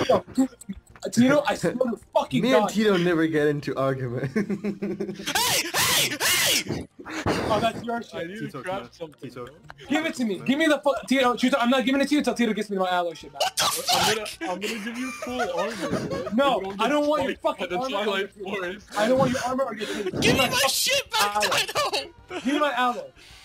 Tito, Tito, I swear to fucking Me God. and Tito never get into argument. Hey! Oh, that's your I shit. need to craft something. Tito. Bro. Give it to me. Give me the Tito. Tito, I'm not giving it to you until Tito gets me my alloy shit back. I'm gonna give you full armor. Bro. No, You I don't want your spiked fucking by the armor. Twilight Forest. I don't want your armor or your Tito. Give me my shit back, Dino! Give me my alloy.